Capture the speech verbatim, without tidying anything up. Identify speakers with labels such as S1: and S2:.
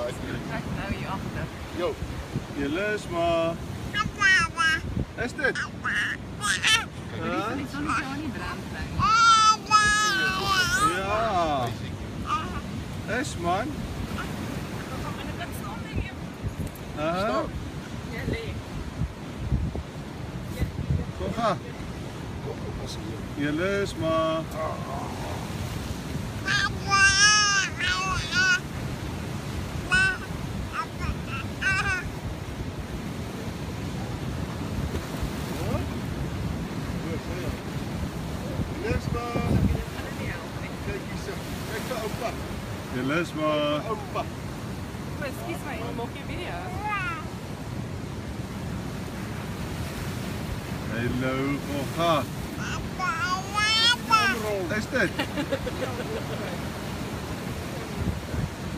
S1: Kijk nou hierachter.
S2: Jo. Je lus maar. Is dit?
S1: Ik zal niet zo niet branden.
S2: Ja. Is man. Aha. Kom ga. Je lus maar. Je lus maar.
S1: Excuse me, I'm making a video.
S2: Hallo, kom ga. Is dit?